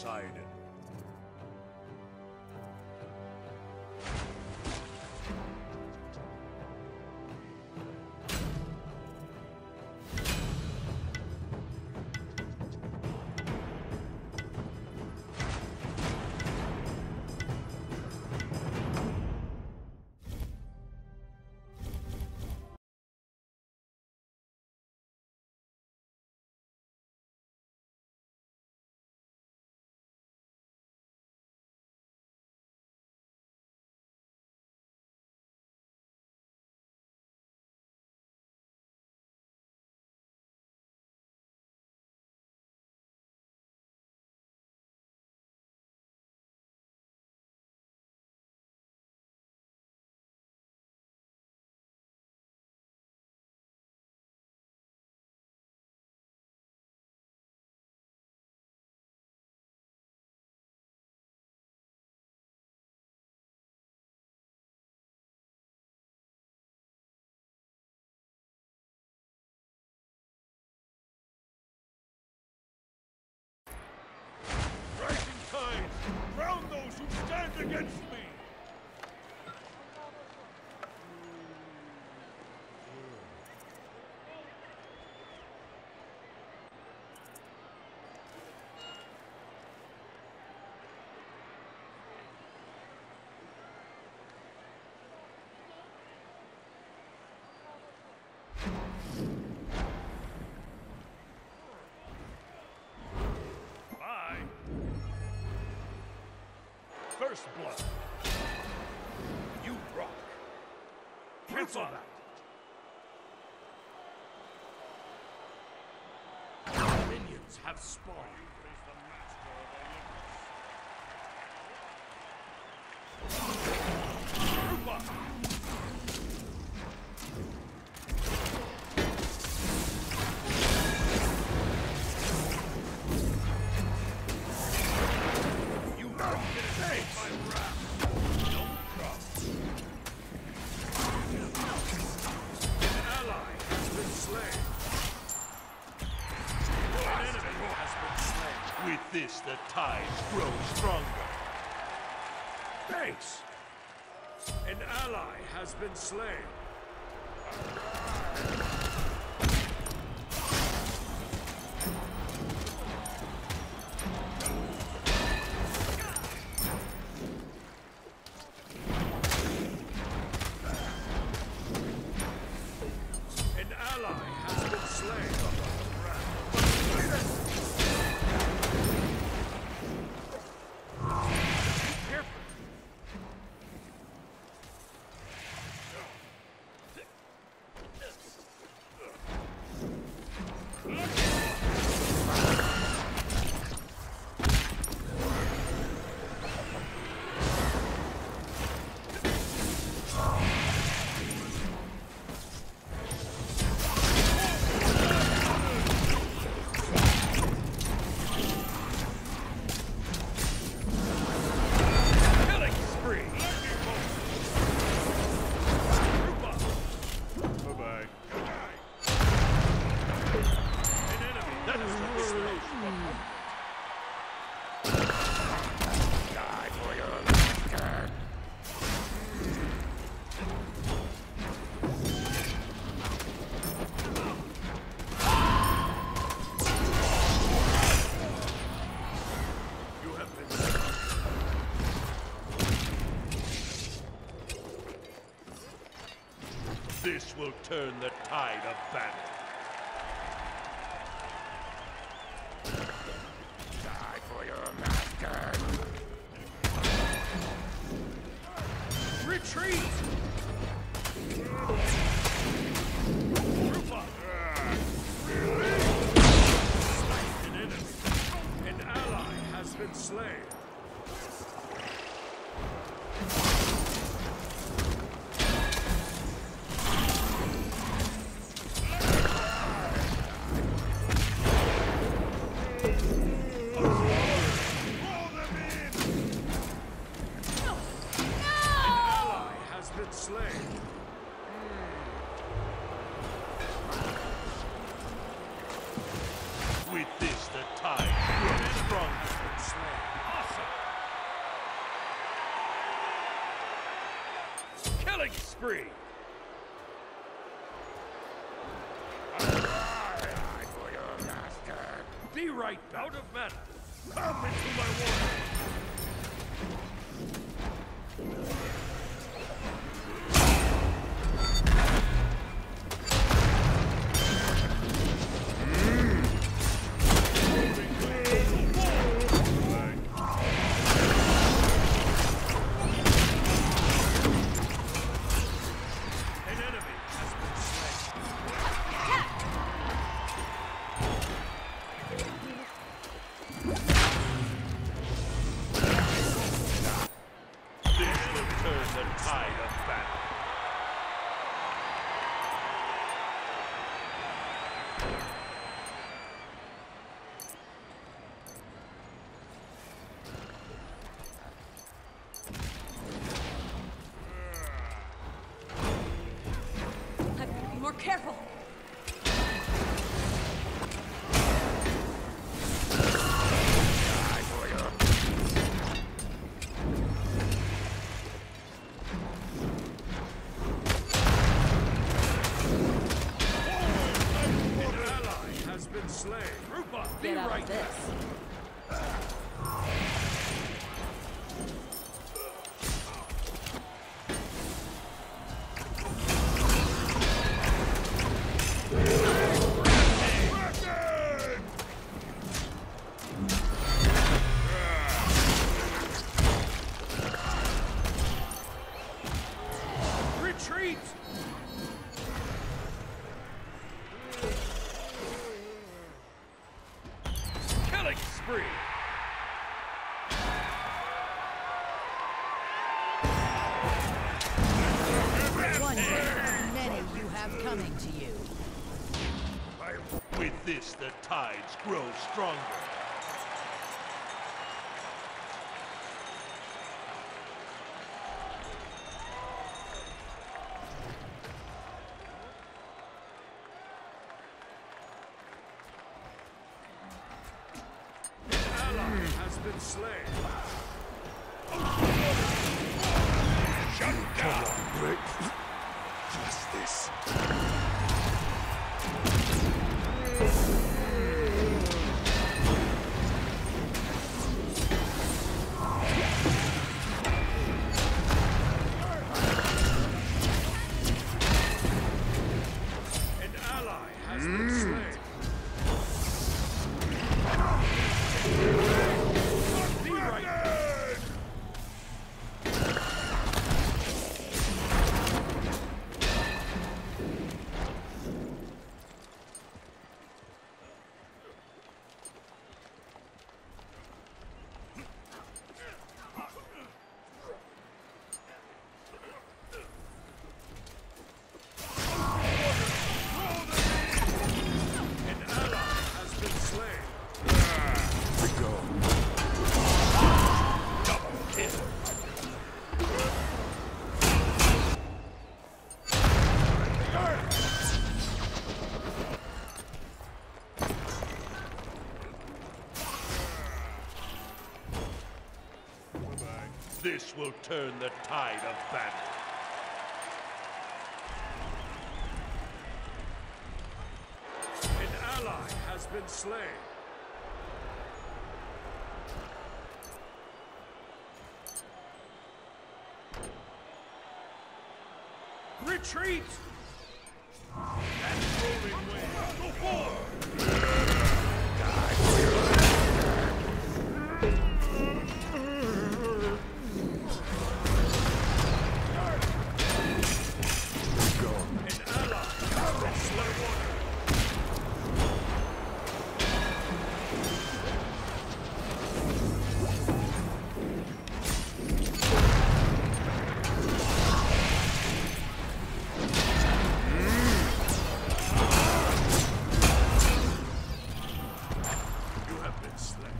Poseidon. Drown those who stand against me! First blood. You rock. Cancel that. Minions have spawned. Group up. With this, the tide grows stronger. Thanks! An ally has been slain. An ally has been slain. This will turn the tide of battle. Die for your master. Retreat! Group up! Slain an enemy. An ally has been slain. With this, the tide grows stronger. spree. Be right back. Out of mana. Come into my water. More careful! Get out of this. Retreat! Killing spree! One day, many you have coming to you. With this, the tides grow stronger. Ally has been slain. Shut down! Justice. An ally has been slain. Be right back. An ally has been slain. Double kill. This will turn the tide of battle. An ally has been slain. Retreat! And rolling wave. Go forward! An ally has been slain. You have been slain.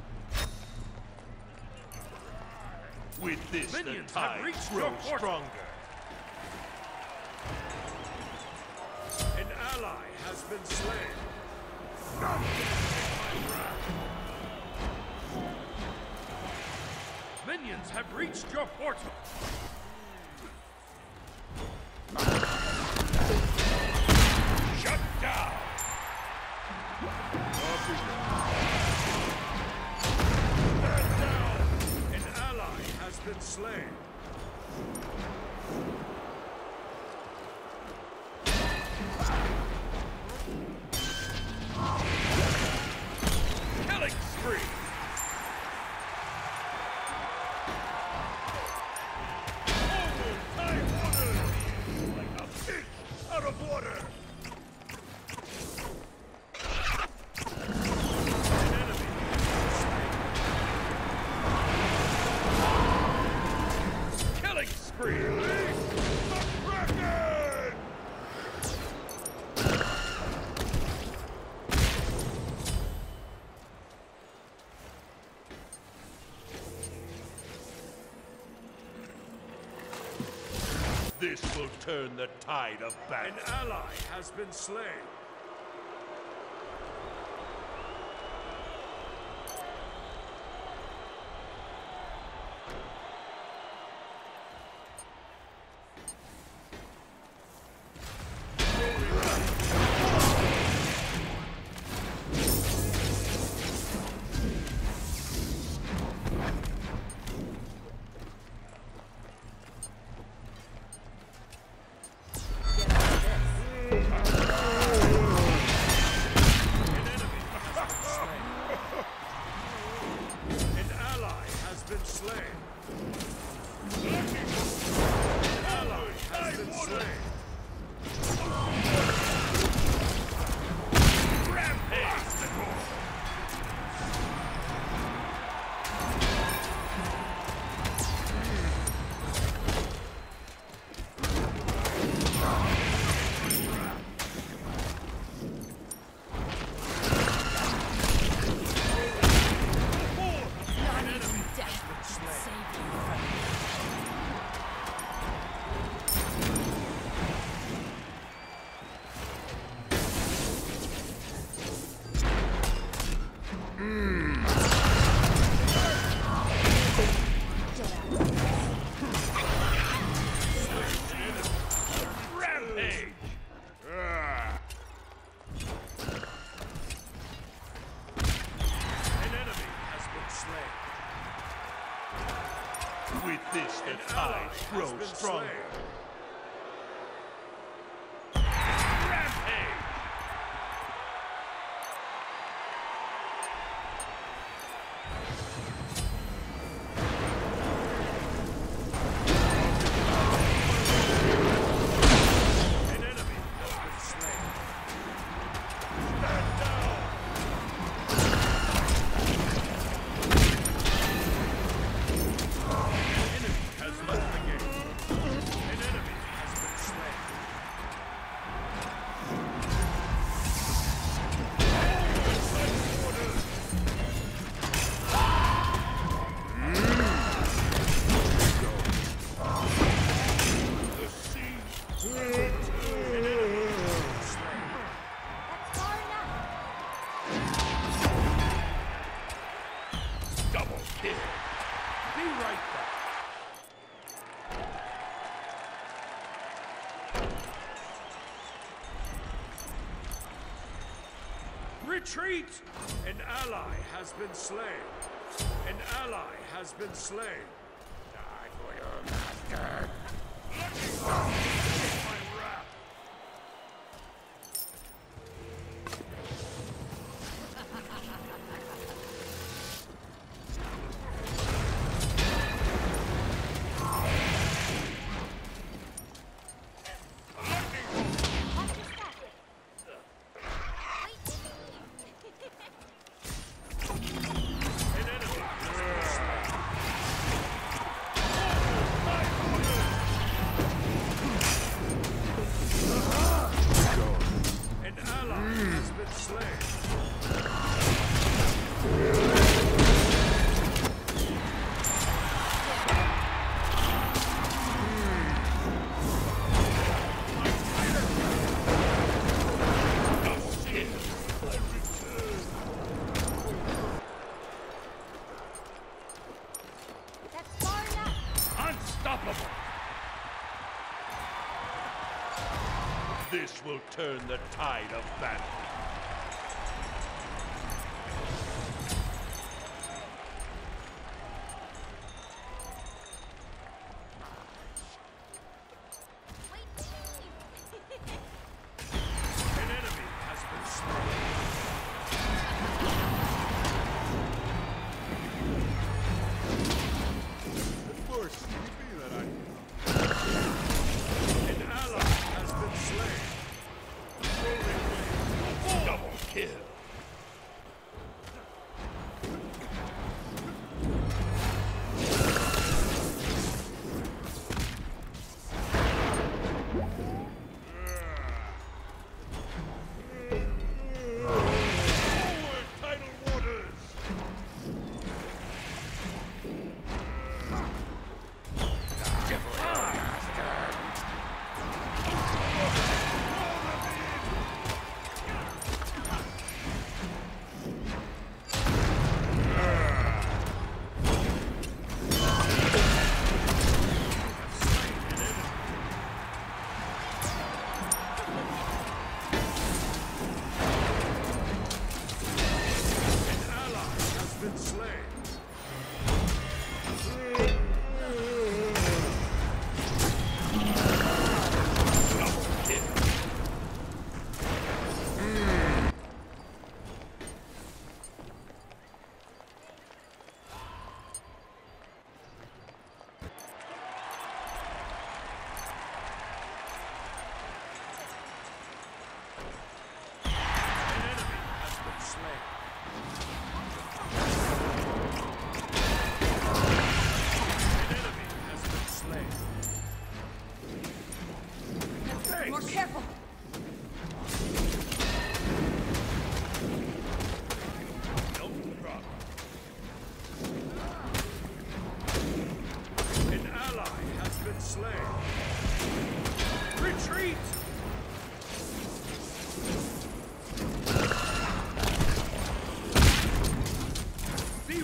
With this, Minions the have tide reached grows your portal. stronger. An ally has been slain. Minions have reached your portal. Stand down! An ally has been slain. Killing spree! Like a fish out of water! An enemy slain. Killing spree! The Kraken! This will turn the tide of battle. An ally has been slain. With this, the tide grows stronger. Rampage! An enemy has been slain. Stand down! Enemy has left the game. An enemy has been slain. The sea. An enemy has been slain. That's far enough. Double kill. Be right back. Retreat! An ally has been slain. An ally has been slain. Die for your master. Let me go. My wrath. Watch your step. An enemy has been slain. An ally has been slain. That's far enough. Unstoppable! This will turn the tide of battle.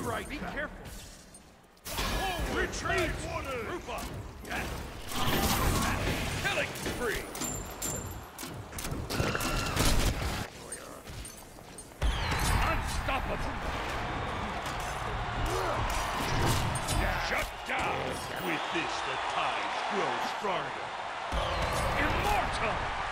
right Be back. careful. Retreat! Group up! Killing spree! Unstoppable! Shut down! With this, the tides grow stronger. Immortal!